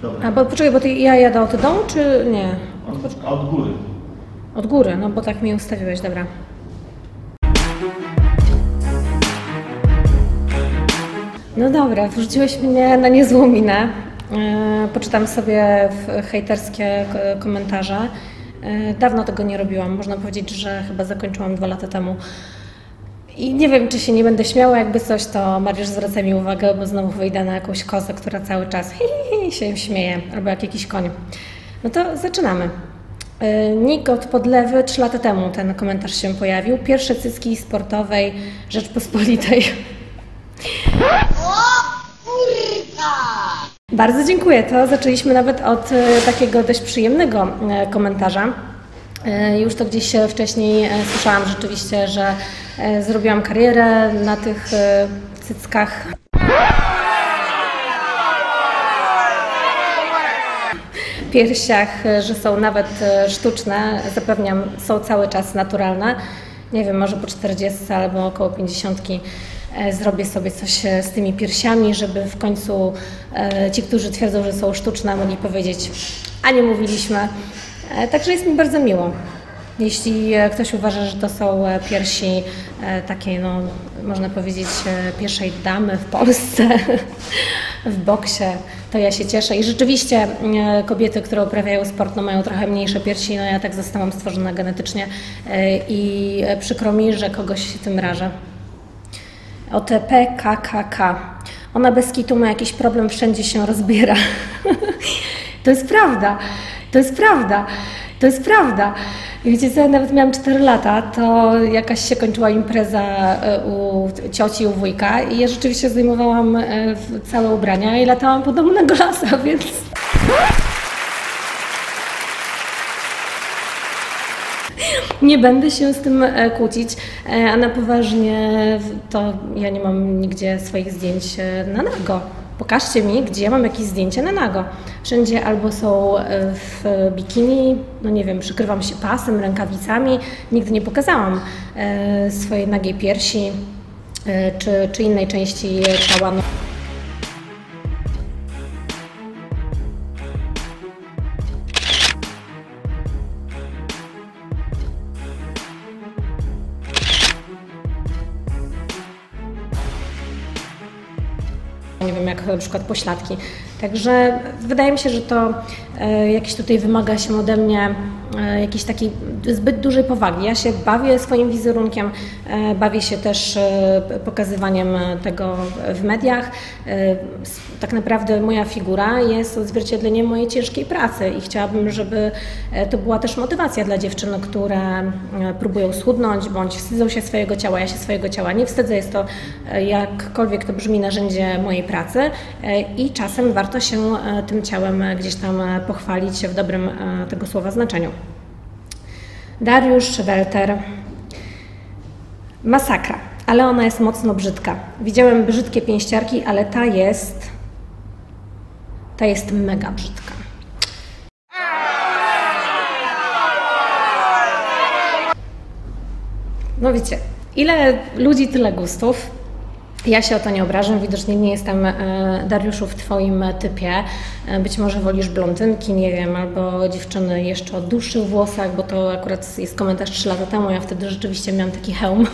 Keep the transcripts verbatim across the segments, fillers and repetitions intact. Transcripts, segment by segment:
A bo poczekaj, bo ty, ja jadę od dołu, czy nie? Od, od góry. Od góry, no bo tak mi ustawiłeś, dobra. No dobra, wrzuciłeś mnie na niezłą minę. Yy, poczytam sobie hejterskie komentarze. Yy, dawno tego nie robiłam, można powiedzieć, że chyba zakończyłam dwa lata temu. I nie wiem, czy się nie będę śmiała, jakby coś, to Mariusz zwraca mi uwagę, bo znowu wyjdę na jakąś kozę, która cały czas hi, hi, się śmieje, albo jak jakiś koń. No to zaczynamy. Nick od Podlewy, trzy lata temu ten komentarz się pojawił. Pierwsze cycki sportowej Rzeczpospolitej. O kurwa! Bardzo dziękuję, to zaczęliśmy nawet od takiego dość przyjemnego komentarza. Już to gdzieś wcześniej słyszałam rzeczywiście, że zrobiłam karierę na tych cyckach. Piersiach, że są nawet sztuczne, zapewniam, są cały czas naturalne. Nie wiem, może po czterdziestce albo około pięćdziesiątki zrobię sobie coś z tymi piersiami, żeby w końcu ci, którzy twierdzą, że są sztuczne, mogli powiedzieć, a nie mówiliśmy. Także jest mi bardzo miło. Jeśli ktoś uważa, że to są piersi takiej, no, można powiedzieć, pierwszej damy w Polsce, w boksie, to ja się cieszę. I rzeczywiście kobiety, które uprawiają sport, no, mają trochę mniejsze piersi, no ja tak zostałam stworzona genetycznie i przykro mi, że kogoś tym rażę. O T P K K K. Ona bez kitu ma jakiś problem, wszędzie się rozbiera. To jest prawda, to jest prawda, to jest prawda. I wiecie co, ja nawet miałam cztery lata, to jakaś się kończyła impreza u cioci, u wujka i ja rzeczywiście zdejmowałam całe ubrania i latałam po domu na golasa, więc... Nie będę się z tym kłócić, a na poważnie to ja nie mam nigdzie swoich zdjęć na nago. Pokażcie mi, gdzie ja mam jakieś zdjęcie na nago. Wszędzie albo są w bikini, no nie wiem, przykrywam się pasem, rękawicami. Nigdy nie pokazałam swojej nagiej piersi czy, czy innej części ciała. Nie wiem, jak na przykład pośladki. Także wydaje mi się, że to e, jakieś tutaj wymaga się ode mnie e, jakiejś takiej zbyt dużej powagi. Ja się bawię swoim wizerunkiem, e, bawię się też e, pokazywaniem tego w mediach. E, tak naprawdę moja figura jest odzwierciedleniem mojej ciężkiej pracy i chciałabym, żeby to była też motywacja dla dziewczyn, które próbują schudnąć bądź wstydzą się swojego ciała. Ja się swojego ciała nie wstydzę, jest to jakkolwiek to brzmi narzędzie mojej pracy e, i czasem warto się tym ciałem gdzieś tam pochwalić w dobrym tego słowa znaczeniu. Dariusz Welter. Masakra, ale ona jest mocno brzydka. Widziałem brzydkie pięściarki, ale ta jest, ta jest mega brzydka. No wiecie, ile ludzi, tyle gustów. Ja się o to nie obrażam, widocznie nie jestem, Dariuszu, w Twoim typie. Być może wolisz blondynki, nie wiem, albo dziewczyny jeszcze o dłuższych włosach, bo to akurat jest komentarz trzy lata temu, ja wtedy rzeczywiście miałam taki hełm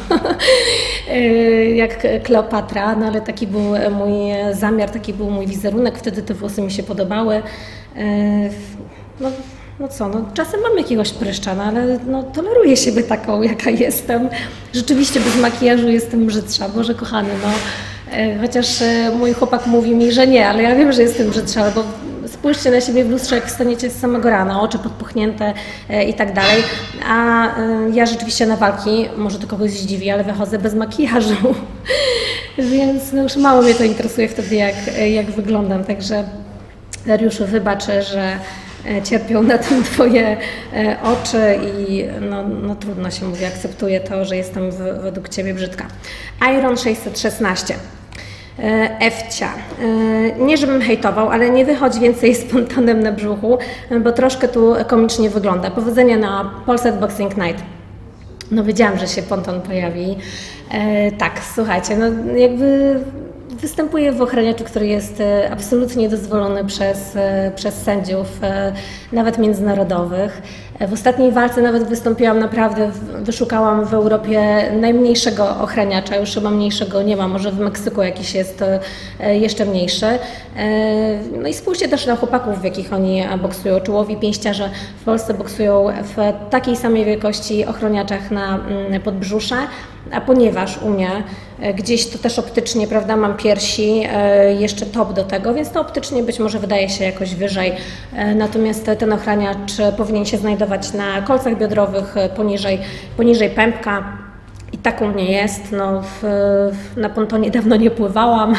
jak Kleopatra, no ale taki był mój zamiar, taki był mój wizerunek, wtedy te włosy mi się podobały. No, No co, no czasem mam jakiegoś pryszcza, no ale no, toleruję siebie taką, jaka jestem. Rzeczywiście bez makijażu jestem brzydsza, Boże kochany, no. E, chociaż e, mój chłopak mówi mi, że nie, ale ja wiem, że jestem brzydsza, bo spójrzcie na siebie w lustrze, jak wstaniecie z samego rana, oczy podpuchnięte e, i tak dalej. A e, ja rzeczywiście na walki, może to kogoś zdziwi, ale wychodzę bez makijażu. Więc no, już mało mnie to interesuje wtedy, jak, jak wyglądam. Także Dariuszu, wybacz, że cierpią na tym Twoje oczy i no, no trudno się mówi, akceptuję to, że jestem w, według Ciebie brzydka. Iron sześćset szesnaście. Ewcia. Nie żebym hejtował, ale nie wychodź więcej z pontonem na brzuchu, bo troszkę tu komicznie wygląda. Powodzenia na Polsat Boxing Night. No wiedziałam, że się ponton pojawi. Tak, słuchajcie, no jakby Występuję w ochraniaczu, który jest absolutnie dozwolony przez, przez sędziów, nawet międzynarodowych. W ostatniej walce nawet wystąpiłam naprawdę, wyszukałam w Europie najmniejszego ochraniacza, już chyba mniejszego nie ma, może w Meksyku jakiś jest jeszcze mniejszy. No i spójrzcie też na chłopaków, w jakich oni boksują. Czołowi pięściarze w Polsce boksują w takiej samej wielkości ochroniaczach na podbrzusze, a ponieważ u mnie gdzieś to też optycznie, prawda, mam piersi, jeszcze top do tego, więc to optycznie być może wydaje się jakoś wyżej. Natomiast ten ochraniacz powinien się znajdować na kolcach biodrowych, poniżej, poniżej pępka. I tak u mnie jest. No, w, na pontonie dawno nie pływałam,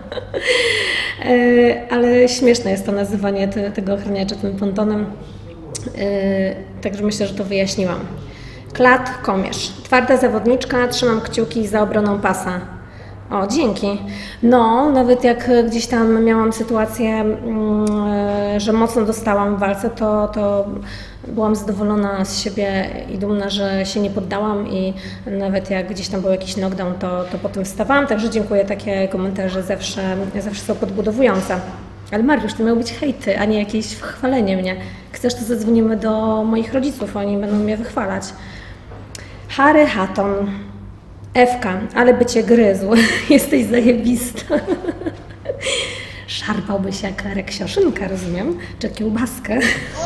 ale śmieszne jest to nazywanie te, tego ochraniacza tym pontonem. Także myślę, że to wyjaśniłam. Klat, Komierz. Twarda zawodniczka, trzymam kciuki za obroną pasa. O, dzięki. No, nawet jak gdzieś tam miałam sytuację, że mocno dostałam w walce, to, to byłam zadowolona z siebie i dumna, że się nie poddałam i nawet jak gdzieś tam był jakiś knockdown, to, to potem wstawałam. Także dziękuję, takie komentarze zawsze, zawsze są podbudowujące. Ale Mariusz, to miały być hejty, a nie jakieś chwalenie mnie. Chcesz, to zadzwonimy do moich rodziców, oni będą mnie wychwalać. Harry Hatton. Ewka, ale by cię gryzł. Jesteś zajebista. Szarpałbyś jak reksioszynkę, rozumiem? Czy kiełbaskę?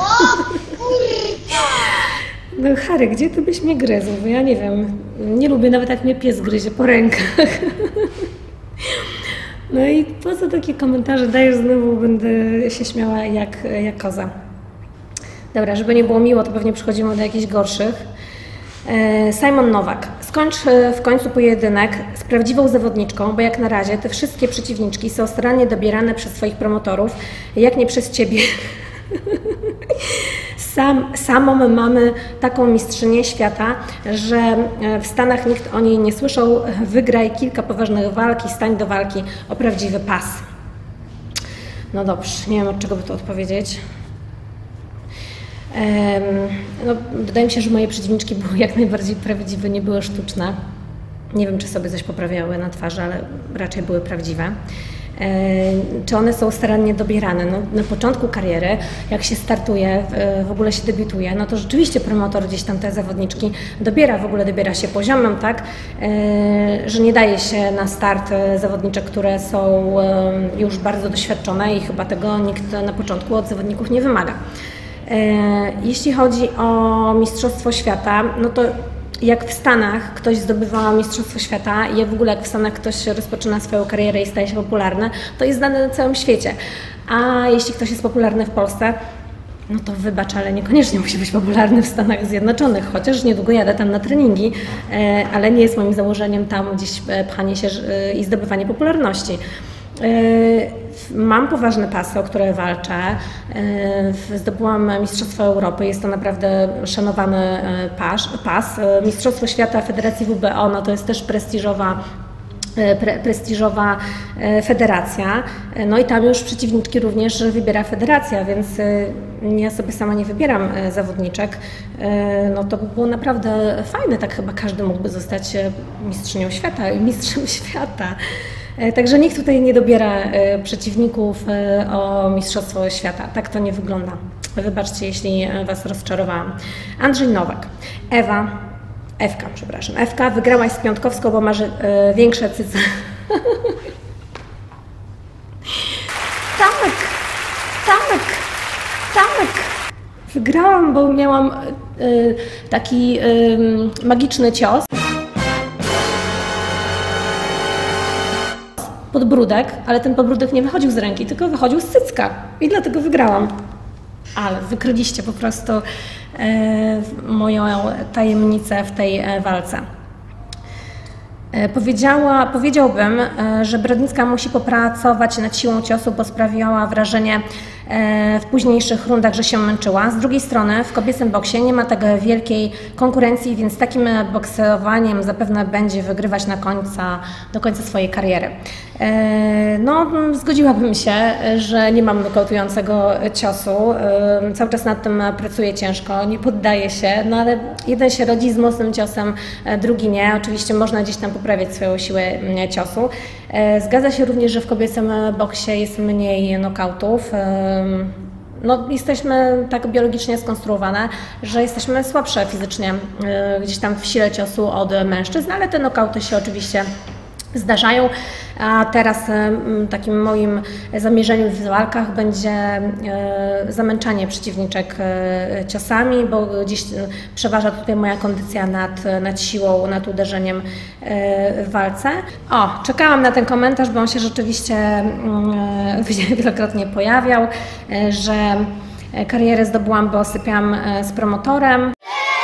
No Harry, gdzie ty byś mnie gryzł? Bo ja nie wiem, nie lubię nawet jak mnie pies gryzie po rękach. No i po co takie komentarze dajesz, znowu będę się śmiała jak, jak koza. Dobra, żeby nie było miło, to pewnie przechodzimy do jakichś gorszych. Simon Nowak. Skończ w końcu pojedynek z prawdziwą zawodniczką, bo jak na razie te wszystkie przeciwniczki są starannie dobierane przez swoich promotorów, jak nie przez ciebie. Sam, samą mamy taką mistrzynię świata, że w Stanach nikt o niej nie słyszał. Wygraj kilka poważnych walk i stań do walki o prawdziwy pas. No dobrze, nie wiem od czego by to odpowiedzieć. No, wydaje mi się, że moje przeciwniczki były jak najbardziej prawdziwe, nie były sztuczne. Nie wiem, czy sobie coś poprawiały na twarzy, ale raczej były prawdziwe. Czy one są starannie dobierane? No, na początku kariery, jak się startuje, w ogóle się debiutuje, no to rzeczywiście promotor gdzieś tam te zawodniczki dobiera, w ogóle dobiera się poziomem, tak, że nie daje się na start zawodniczek, które są już bardzo doświadczone i chyba tego nikt na początku od zawodników nie wymaga. Jeśli chodzi o Mistrzostwo Świata, no to jak w Stanach ktoś zdobywa Mistrzostwo Świata i jak w ogóle jak w Stanach ktoś rozpoczyna swoją karierę i staje się popularny, to jest znany na całym świecie. A jeśli ktoś jest popularny w Polsce, no to wybacz, ale niekoniecznie musi być popularny w Stanach Zjednoczonych, chociaż niedługo jadę tam na treningi, ale nie jest moim założeniem tam gdzieś pchanie się i zdobywanie popularności. Mam poważne pasy, o które walczę. Zdobyłam Mistrzostwo Europy, jest to naprawdę szanowany pas. pas. Mistrzostwo Świata Federacji W B O, no to jest też prestiżowa, pre, prestiżowa federacja. No i tam już przeciwniczki również wybiera federacja, więc ja sobie sama nie wybieram zawodniczek. No to by było naprawdę fajne, tak chyba każdy mógłby zostać mistrzynią świata i mistrzem świata. Także nikt tutaj nie dobiera przeciwników o Mistrzostwo Świata. Tak to nie wygląda. Wybaczcie, jeśli Was rozczarowałam. Andrzej Nowak. Ewa, Ewka, przepraszam. Ewka, wygrałaś z Piątkowską, bo masz większe cyce. Tak, tak, tak. Wygrałam, bo miałam y, taki y, magiczny cios. Podbródek, ale ten podbródek nie wychodził z ręki, tylko wychodził z cycka i dlatego wygrałam. Ale wykryliście po prostu e, moją tajemnicę w tej e, walce. E, powiedziała, powiedziałbym, e, że Brodnicka musi popracować nad siłą ciosu, bo sprawiała wrażenie w późniejszych rundach, że się męczyła. Z drugiej strony w kobiecym boksie nie ma tak wielkiej konkurencji, więc takim boksowaniem zapewne będzie wygrywać na końca, do końca swojej kariery. No, zgodziłabym się, że nie mam nokautującego ciosu. Cały czas nad tym pracuję ciężko, nie poddaję się, no ale jeden się rodzi z mocnym ciosem, drugi nie. Oczywiście można gdzieś tam poprawiać swoją siłę ciosu. Zgadza się również, że w kobiecym boksie jest mniej nokautów. No, jesteśmy tak biologicznie skonstruowane, że jesteśmy słabsze fizycznie gdzieś tam w sile ciosu od mężczyzn, ale te nokauty się oczywiście zdarzają, a teraz takim moim zamierzeniem w walkach będzie zamęczanie przeciwniczek ciosami, bo gdzieś przeważa tutaj moja kondycja nad, nad siłą, nad uderzeniem w walce. O, czekałam na ten komentarz, bo on się rzeczywiście wielokrotnie pojawiał, że karierę zdobyłam, bo sypiam z promotorem.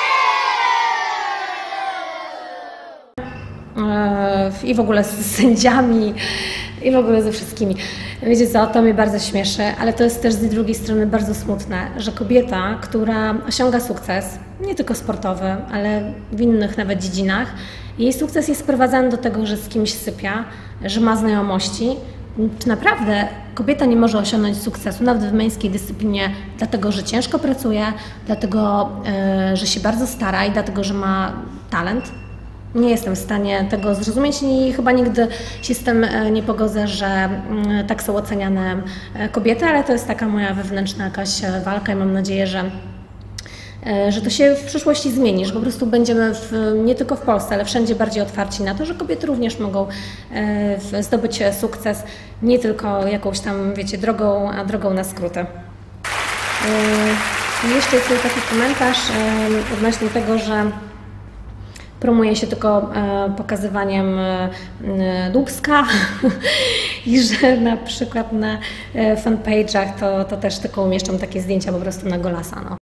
I w ogóle z sędziami, i w ogóle ze wszystkimi. Wiecie co, to mnie bardzo śmieszy, ale to jest też z drugiej strony bardzo smutne, że kobieta, która osiąga sukces, nie tylko sportowy, ale w innych nawet dziedzinach, jej sukces jest sprowadzany do tego, że z kimś sypia, że ma znajomości. Czy naprawdę kobieta nie może osiągnąć sukcesu, nawet w męskiej dyscyplinie, dlatego, że ciężko pracuje, dlatego, że się bardzo stara i dlatego, że ma talent? Nie jestem w stanie tego zrozumieć i chyba nigdy się z tym nie pogodzę, że tak są oceniane kobiety, ale to jest taka moja wewnętrzna jakaś walka i mam nadzieję, że, że to się w przyszłości zmieni, że po prostu będziemy w, nie tylko w Polsce, ale wszędzie bardziej otwarci na to, że kobiety również mogą zdobyć sukces, nie tylko jakąś tam, wiecie, drogą, a drogą na skróty. Jeszcze jest tutaj taki komentarz odnośnie tego, że promuje się tylko e, pokazywaniem e, dubska i że na przykład na e, fanpage'ach to, to też tylko umieszczam takie zdjęcia po prostu na golasa. No.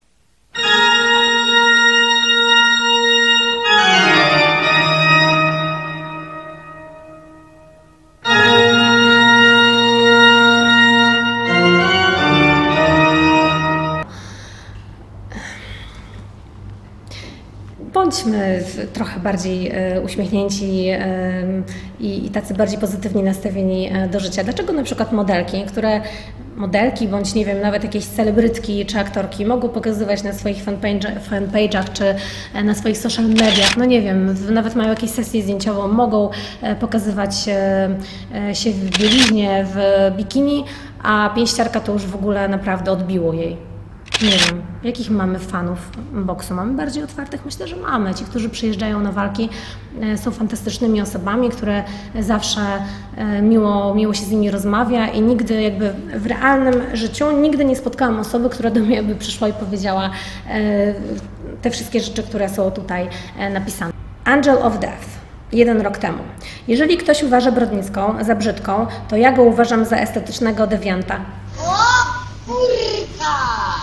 Bądźmy trochę bardziej uśmiechnięci i tacy bardziej pozytywnie nastawieni do życia. Dlaczego na przykład modelki, które modelki bądź nie wiem, nawet jakieś celebrytki czy aktorki mogą pokazywać na swoich fanpage'ach czy na swoich social mediach, no nie wiem, nawet mają jakieś sesję zdjęciową, mogą pokazywać się w bieliźnie, w bikini, a pięściarka to już w ogóle naprawdę odbiło jej. Nie wiem, jakich mamy fanów boksu? Mamy bardziej otwartych? Myślę, że mamy. Ci, którzy przyjeżdżają na walki, są fantastycznymi osobami, które zawsze miło, miło się z nimi rozmawia i nigdy jakby w realnym życiu nigdy nie spotkałam osoby, która do mnie by przyszła i powiedziała te wszystkie rzeczy, które są tutaj napisane. Angel of Death. Jeden rok temu. Jeżeli ktoś uważa Brodnicką za brzydką, to ja go uważam za estetycznego dewianta. O kurka!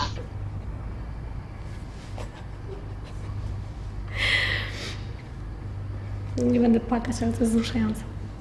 Nie będę płakać, ale to jest wzruszające.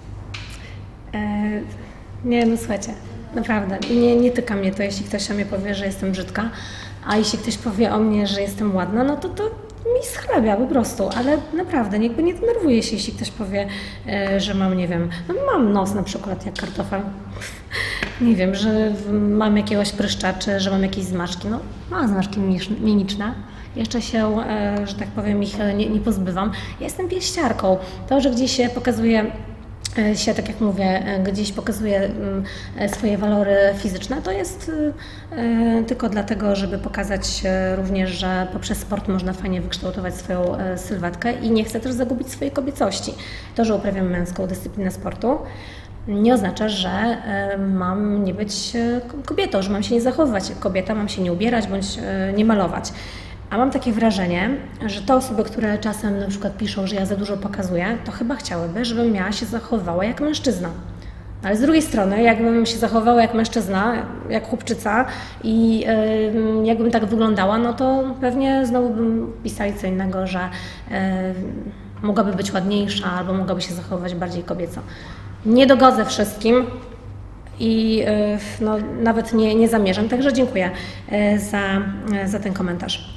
Eee, nie, no słuchajcie, naprawdę, nie, nie tyka mnie to, jeśli ktoś o mnie powie, że jestem brzydka, a jeśli ktoś powie o mnie, że jestem ładna, no to to mi schlebia po prostu, ale naprawdę, jakby nie denerwuję się, jeśli ktoś powie, e, że mam, nie wiem, no mam nos na przykład jak kartofel, nie wiem, że mam jakiegoś pryszcza, czy że mam jakieś zmarszczki, no mam zmarszczki mimiczne. Jeszcze się, że tak powiem, ich nie, nie pozbywam. Ja jestem pieściarką. To, że gdzieś się pokazuje się, tak jak mówię, gdzieś pokazuje swoje walory fizyczne, to jest tylko dlatego, żeby pokazać również, że poprzez sport można fajnie wykształtować swoją sylwetkę i nie chcę też zagubić swojej kobiecości. To, że uprawiam męską dyscyplinę sportu, nie oznacza, że mam nie być kobietą, że mam się nie zachowywać jak kobieta, mam się nie ubierać bądź nie malować. A mam takie wrażenie, że te osoby, które czasem na przykład piszą, że ja za dużo pokazuję, to chyba chciałyby, żebym ja się zachowywała jak mężczyzna. Ale z drugiej strony, jakbym się zachowała jak mężczyzna, jak chłopczyca i yy, jakbym tak wyglądała, no to pewnie znowu bym pisali co innego, że yy, mogłaby być ładniejsza albo mogłaby się zachowywać bardziej kobieco. Nie dogodzę wszystkim i no, nawet nie, nie zamierzam. Także dziękuję za, za ten komentarz.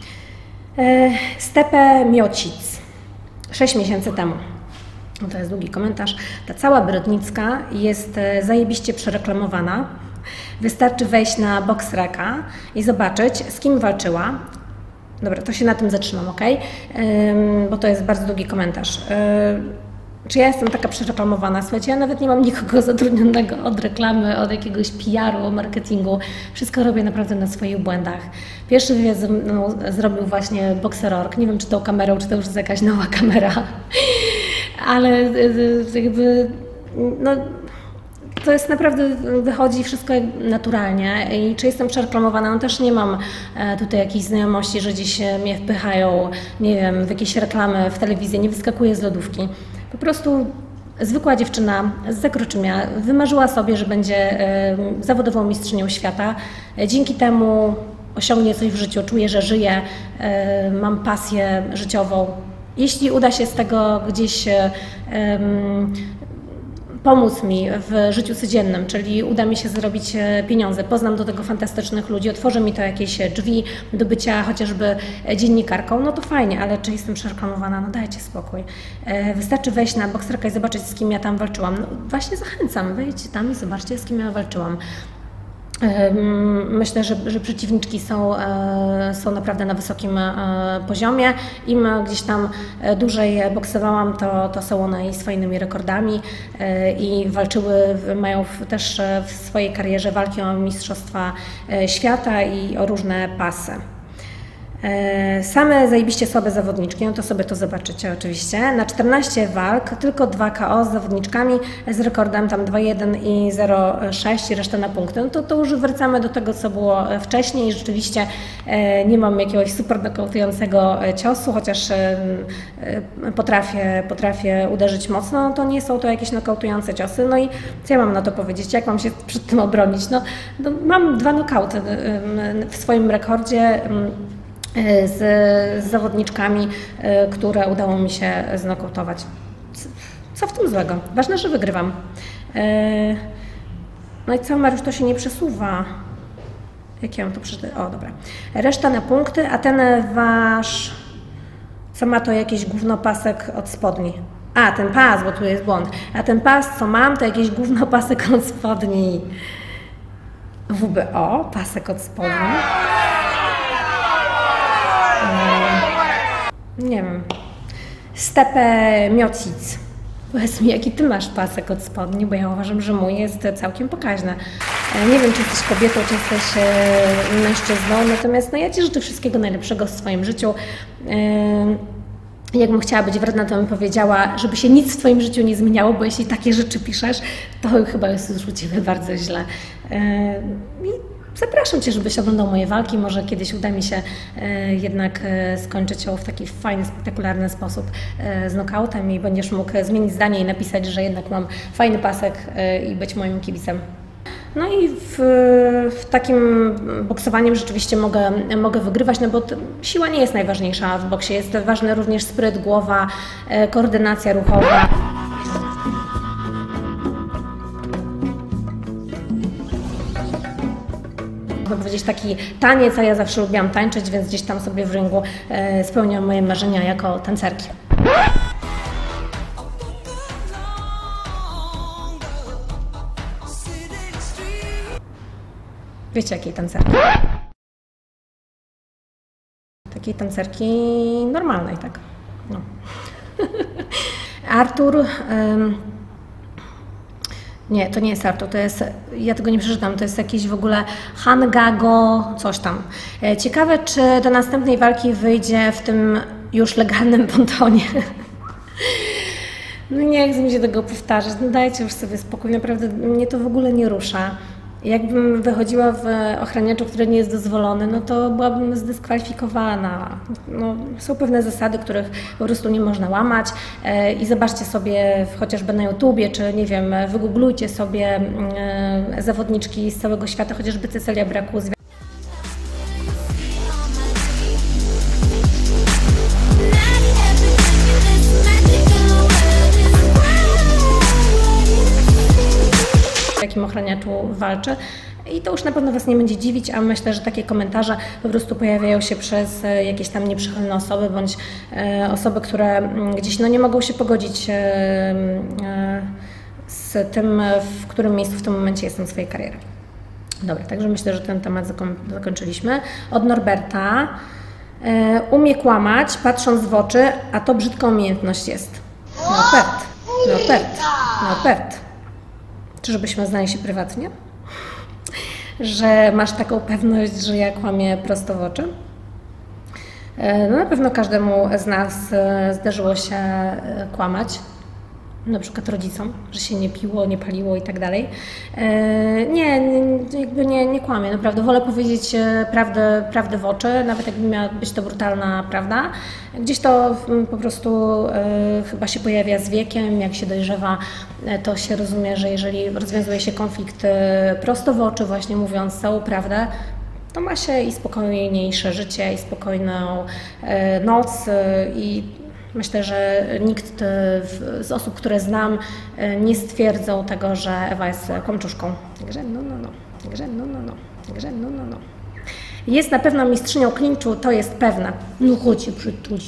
Stepe Miocic, sześć miesięcy temu. No to jest długi komentarz. Ta cała Brodnicka jest zajebiście przereklamowana. Wystarczy wejść na Boxreka i zobaczyć, z kim walczyła. Dobra, to się na tym zatrzymam, ok? Ym, bo to jest bardzo długi komentarz. Ym, czy ja jestem taka przereklamowana? Słuchajcie, ja nawet nie mam nikogo zatrudnionego od reklamy, od jakiegoś P R u, marketingu. Wszystko robię naprawdę na swoich błędach. Pierwszy wywiad no, zrobił właśnie Boxer.org. Nie wiem, czy tą kamerą, czy to już jest jakaś nowa kamera. Ale jakby, no, to jest naprawdę, wychodzi wszystko naturalnie i czy jestem przereklamowana, no też nie mam tutaj jakiejś znajomości, że gdzieś mnie wpychają, nie wiem, w jakieś reklamy w telewizji, nie wyskakuję z lodówki. Po prostu zwykła dziewczyna z Zakroczymia wymarzyła sobie, że będzie zawodową mistrzynią świata. Dzięki temu osiągnie coś w życiu, czuję, że żyję, mam pasję życiową. Jeśli uda się z tego gdzieś um, pomóc mi w życiu codziennym, czyli uda mi się zrobić pieniądze, poznam do tego fantastycznych ludzi, otworzy mi to jakieś drzwi do bycia chociażby dziennikarką, no to fajnie, ale czy jestem przereklamowana? No dajcie spokój. Wystarczy wejść na Boxreka i zobaczyć, z kim ja tam walczyłam. No właśnie zachęcam, wejdźcie tam i zobaczcie, z kim ja walczyłam. Myślę, że, że przeciwniczki są, są naprawdę na wysokim poziomie. Im gdzieś tam dłużej boksowałam, to, to są one i z fajnymi rekordami i walczyły, mają też w swojej karierze walki o mistrzostwa świata i o różne pasy. Same zajebiście słabe zawodniczki, no to sobie to zobaczycie oczywiście. Na czternaście walk, tylko dwa K O z zawodniczkami z rekordem tam dwa jeden i zero sześć i resztę na punkty. No to, to już wracamy do tego, co było wcześniej. Rzeczywiście nie mam jakiegoś super nokautującego ciosu, chociaż potrafię, potrafię uderzyć mocno, no to nie są to jakieś nokautujące ciosy. No i co ja mam na to powiedzieć? Jak mam się przed tym obronić? No, no mam dwa nokauty w swoim rekordzie. Z, z zawodniczkami, które udało mi się znokautować. Co w tym złego? Ważne, że wygrywam. No i co, Mariusz, to się nie przesuwa. Jak ja mam to przeczytać? O, dobra. Reszta na punkty, a ten wasz... Co ma to jakiś gównopasek od spodni? A, ten pas, bo tu jest błąd. A ten pas, co mam, to jakiś gównopasek od spodni. W B O, pasek od spodni. Nie wiem. Stepe Miocic. Powiedz mi, jaki ty masz pasek od spodni, bo ja uważam, że mój jest całkiem pokaźny. Nie wiem, czy jesteś kobietą, czy jesteś mężczyzną, natomiast no, ja ci życzę wszystkiego najlepszego w swoim życiu. Jakbym chciała być wredna, to bym powiedziała, żeby się nic w twoim życiu nie zmieniało, bo jeśli takie rzeczy piszesz, to chyba jest już u ciebie bardzo źle. I zapraszam cię, żebyś oglądał moje walki. Może kiedyś uda mi się jednak skończyć ją w taki fajny, spektakularny sposób z nokautem i będziesz mógł zmienić zdanie i napisać, że jednak mam fajny pasek i być moim kibicem. No i w, w takim boksowaniu rzeczywiście mogę, mogę wygrywać, no bo siła nie jest najważniejsza w boksie. Jest ważny również spryt, głowa, koordynacja ruchowa. Mogę powiedzieć taki taniec, a ja zawsze lubiłam tańczyć, więc gdzieś tam sobie w ringu spełniam moje marzenia jako tancerki. Wiecie, jakiej tancerki? Takiej tancerki normalnej, tak. No. Artur... Um, nie, to nie jest Artur, to jest... Ja tego nie przeczytam, to jest jakiś w ogóle Hangago, coś tam. Ciekawe, czy do następnej walki wyjdzie w tym już legalnym pontonie. No nie chcę mi się tego powtarzać, no dajcie już sobie spokój, naprawdę mnie to w ogóle nie rusza. Jakbym wychodziła w ochraniaczu, który nie jest dozwolony, no to byłabym zdyskwalifikowana. No, są pewne zasady, których po prostu nie można łamać i zobaczcie sobie chociażby na YouTubie, czy nie wiem, wygooglujcie sobie zawodniczki z całego świata, chociażby Cecylia Braku. jakim ochraniaczu walczy. I to już na pewno Was nie będzie dziwić, a myślę, że takie komentarze po prostu pojawiają się przez jakieś tam nieprzychylne osoby, bądź osoby, które gdzieś no, nie mogą się pogodzić z tym, w którym miejscu w tym momencie jestem swojej kariery. Dobra, także myślę, że ten temat zakończyliśmy. Od Norberta. Umie kłamać, patrząc w oczy, a to brzydka umiejętność jest. Norbert, Norbert, Norbert. Czyżbyśmy znali się prywatnie? Że masz taką pewność, że ja kłamię prosto w oczy? No na pewno każdemu z nas zdarzyło się kłamać. Na przykład rodzicom, że się nie piło, nie paliło i tak dalej. Nie, nie, jakby nie, nie kłamię, naprawdę. Wolę powiedzieć prawdę, prawdę w oczy, nawet jakby miała być to brutalna prawda. Gdzieś to po prostu chyba się pojawia z wiekiem, jak się dojrzewa, to się rozumie, że jeżeli rozwiązuje się konflikt prosto w oczy, właśnie mówiąc całą prawdę, to ma się i spokojniejsze życie, i spokojną noc i myślę, że nikt z osób, które znam, nie stwierdzą tego, że Ewa jest kłamczuszką. Także no, no, no. Także no, no, no. Także no, no, no. Jest na pewno mistrzynią klinczu, to jest pewne. No chodź się przytuć.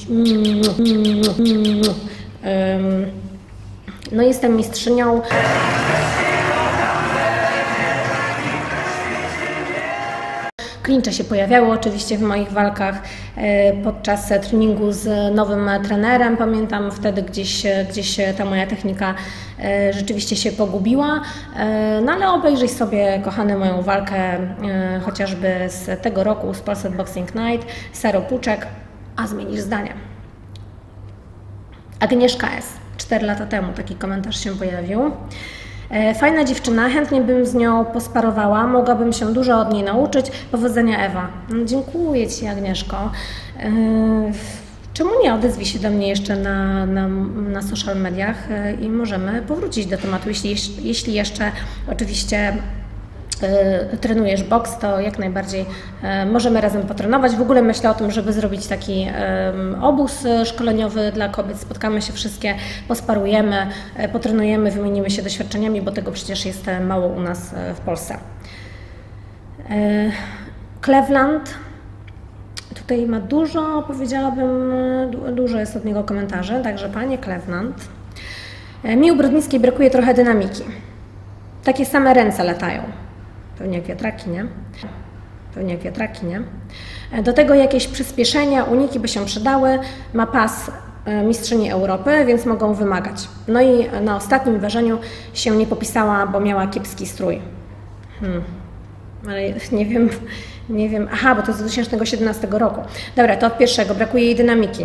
No jestem mistrzynią. Klincze się pojawiały oczywiście w moich walkach podczas treningu z nowym trenerem. Pamiętam wtedy gdzieś, gdzieś ta moja technika rzeczywiście się pogubiła. No ale obejrzyj sobie, kochany, moją walkę chociażby z tego roku z Polsat Boxing Night, Saro Puczek, a zmienisz zdanie. Agnieszka S. cztery lata temu taki komentarz się pojawił. Fajna dziewczyna, chętnie bym z nią posparowała, mogłabym się dużo od niej nauczyć. Powodzenia, Ewa. No, dziękuję Ci, Agnieszko. Czemu nie odezwij się do mnie jeszcze na, na, na social mediach i możemy powrócić do tematu, jeśli, jeśli jeszcze oczywiście trenujesz boks, to jak najbardziej możemy razem potrenować. W ogóle myślę o tym, żeby zrobić taki obóz szkoleniowy dla kobiet. Spotkamy się wszystkie, posparujemy, potrenujemy, wymienimy się doświadczeniami, bo tego przecież jest mało u nas w Polsce. Cleveland. Tutaj ma dużo, powiedziałabym, dużo jest od niego komentarzy, także Panie Cleveland. Mi u Brodnickiej brakuje trochę dynamiki. Takie same ręce latają. Pewnie jak wiatraki, nie? Pewnie jak wiatraki, nie? Do tego jakieś przyspieszenia, uniki by się przydały. Ma pas mistrzyni Europy, więc mogą wymagać. No i na ostatnim ważeniu się nie popisała, bo miała kiepski strój. Hmm. Ale nie wiem, nie wiem. Aha, bo to z dwa tysiące siedemnastego roku. Dobra, to od pierwszego. Brakuje jej dynamiki.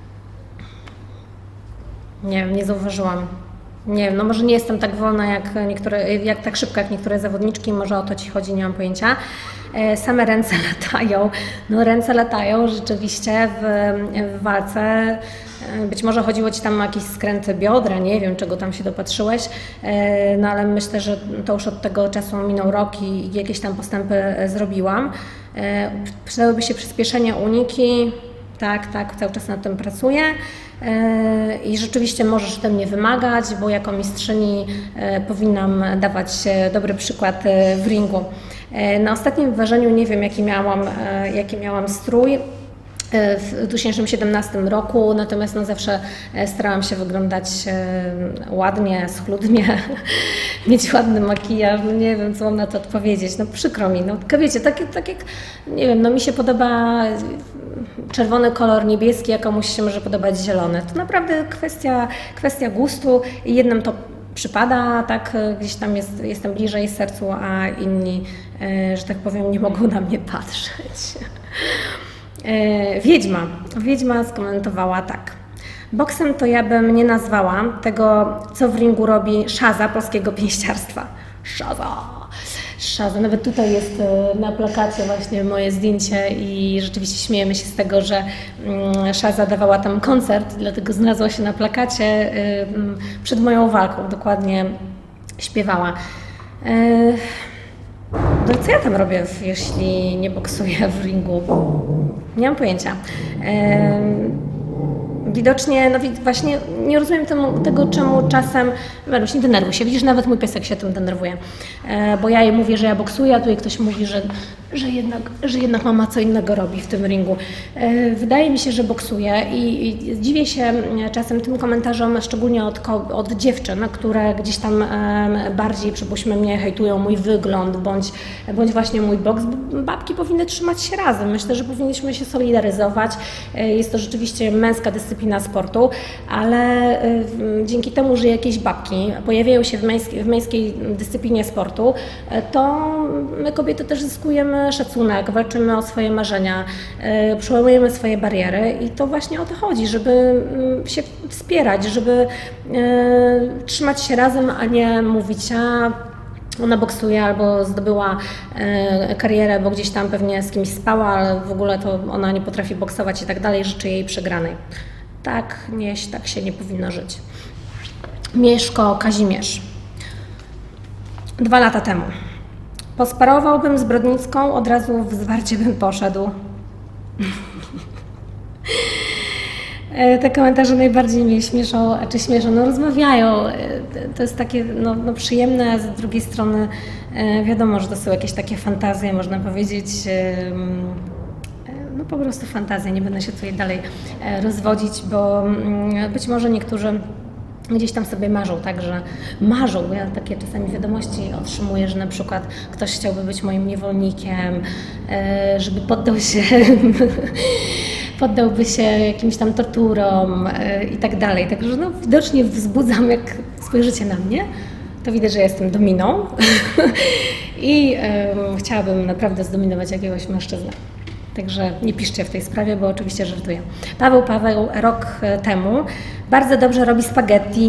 Nie wiem, nie zauważyłam. Nie wiem, no może nie jestem tak wolna jak niektóre, jak tak szybka jak niektóre zawodniczki, może o to Ci chodzi, nie mam pojęcia. Same ręce latają, no ręce latają rzeczywiście w, w walce. Być może chodziło Ci tam o jakieś skręty biodra, nie wiem czego tam się dopatrzyłeś, no ale myślę, że to już od tego czasu minął rok i jakieś tam postępy zrobiłam. Przydałyby się przyspieszenia, uniki. Tak, tak, cały czas nad tym pracuję i rzeczywiście możesz ode mnie wymagać, bo jako mistrzyni powinnam dawać dobry przykład w ringu. Na ostatnim ważeniu nie wiem, jaki miałam, jaki miałam strój w dwa tysiące siedemnastym roku, natomiast no zawsze starałam się wyglądać ładnie, schludnie, mieć ładny makijaż, no nie wiem, co mam na to odpowiedzieć, no przykro mi, no tylko wiecie, tak, tak jak, nie wiem, no mi się podoba czerwony kolor, niebieski, a komuś się może podobać zielony. To naprawdę kwestia, kwestia gustu i jednym to przypada, tak, gdzieś tam jest, jestem bliżej sercu, a inni, że tak powiem, nie mogą na mnie patrzeć. Wiedźma. Wiedźma skomentowała tak. Boksem to ja bym nie nazwała tego, co w ringu robi Szaza polskiego pięściarstwa. Szaza. Szaza. Nawet tutaj jest na plakacie właśnie moje zdjęcie i rzeczywiście śmiejemy się z tego, że Szaza dawała tam koncert, dlatego znalazła się na plakacie przed moją walką. Dokładnie śpiewała. No co ja tam robię, jeśli nie boksuję w ringu? Nie mam pojęcia. widocznie, no właśnie nie rozumiem temu, tego, czemu czasem, Weluś, nie denerwuj się, widzisz, nawet mój piesek się tym denerwuje, e, bo ja jej mówię, że ja boksuję, a tutaj ktoś mówi, że, że, jednak, że jednak mama co innego robi w tym ringu. E, wydaje mi się, że boksuję i, i dziwię się czasem tym komentarzom, szczególnie od, od dziewczyn, które gdzieś tam e, bardziej, przypuśćmy mnie, hejtują mój wygląd, bądź, bądź właśnie mój boks. Babki powinny trzymać się razem, myślę, że powinniśmy się solidaryzować. E, jest to rzeczywiście męska dyscyplina sportu, ale e, dzięki temu, że jakieś babki pojawiają się w męskiej, w męskiej dyscyplinie sportu, e, to my kobiety też zyskujemy szacunek, walczymy o swoje marzenia, e, przełamujemy swoje bariery i to właśnie o to chodzi, żeby się wspierać, żeby e, trzymać się razem, a nie mówić, a ona boksuje albo zdobyła e, karierę, bo gdzieś tam pewnie z kimś spała, ale w ogóle to ona nie potrafi boksować i tak dalej, życzy jej przegranej. Tak, nie, tak się nie powinno żyć. Mieszko Kazimierz. Dwa lata temu. Posparowałbym z Brodnicką, od razu w zwarcie bym poszedł. Te komentarze najbardziej mnie śmieszą, czy śmieszą, no rozmawiają, to jest takie no, no przyjemne, a z drugiej strony wiadomo, że to są jakieś takie fantazje, można powiedzieć, no po prostu fantazje, nie będę się tutaj dalej rozwodzić, bo być może niektórzy gdzieś tam sobie marzą, tak, że marzą, bo ja takie czasami wiadomości otrzymuję, że na przykład ktoś chciałby być moim niewolnikiem, żeby poddał się poddałby się jakimś tam torturom i tak dalej. Także no, widocznie wzbudzam, jak spojrzycie na mnie, to widać, że jestem dominą i um, chciałabym naprawdę zdominować jakiegoś mężczyznę. Także nie piszcie w tej sprawie, bo oczywiście żartuję. Paweł Paweł rok temu bardzo dobrze robi spaghetti.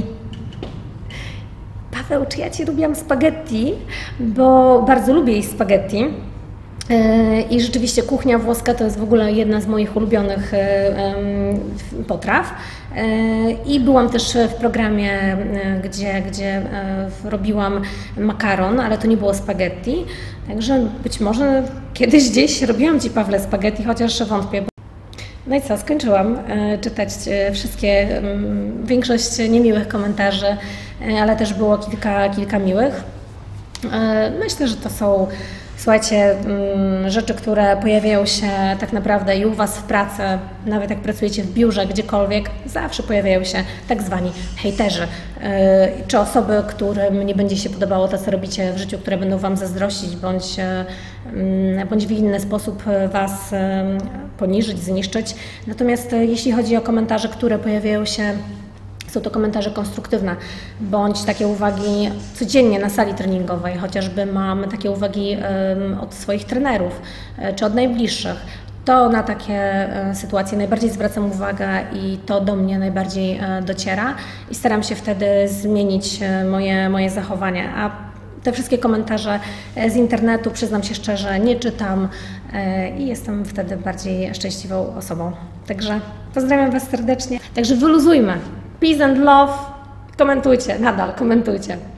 Paweł, czy ja Ci robiłam spaghetti? Bo bardzo lubię jeść spaghetti. I rzeczywiście kuchnia włoska to jest w ogóle jedna z moich ulubionych potraw. I byłam też w programie, gdzie, gdzie robiłam makaron, ale to nie było spaghetti. Także być może kiedyś gdzieś robiłam Ci, Pawle, spaghetti, chociaż wątpię. No i co, skończyłam czytać wszystkie, większość niemiłych komentarzy, ale też było kilka, kilka miłych. Myślę, że to są, słuchajcie, rzeczy, które pojawiają się tak naprawdę i u Was w pracy, nawet jak pracujecie w biurze, gdziekolwiek, zawsze pojawiają się tak zwani hejterzy, czy osoby, którym nie będzie się podobało to, co robicie w życiu, które będą Wam zazdrościć, bądź, bądź w inny sposób Was poniżyć, zniszczyć. Natomiast jeśli chodzi o komentarze, które pojawiają się, są to komentarze konstruktywne, bądź takie uwagi codziennie na sali treningowej, chociażby mam takie uwagi od swoich trenerów, czy od najbliższych. To na takie sytuacje najbardziej zwracam uwagę i to do mnie najbardziej dociera i staram się wtedy zmienić moje, moje zachowanie. A te wszystkie komentarze z internetu, przyznam się szczerze, nie czytam i jestem wtedy bardziej szczęśliwą osobą. Także pozdrawiam Was serdecznie. Także wyluzujmy. Peace and love. Komentujcie, nadal komentujcie.